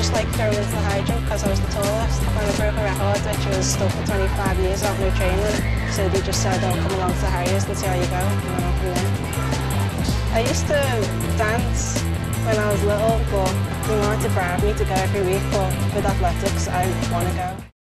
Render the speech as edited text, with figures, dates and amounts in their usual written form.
just like thrown into the high jump because I was the tallest. When I broke a record, which was stuck for 25 years without no training, so they just said, oh, come along to the Harriers and see how you go, and then on from there. I used to dance when I was little, but they wanted to bribe me to go every week, but with athletics, I want to go.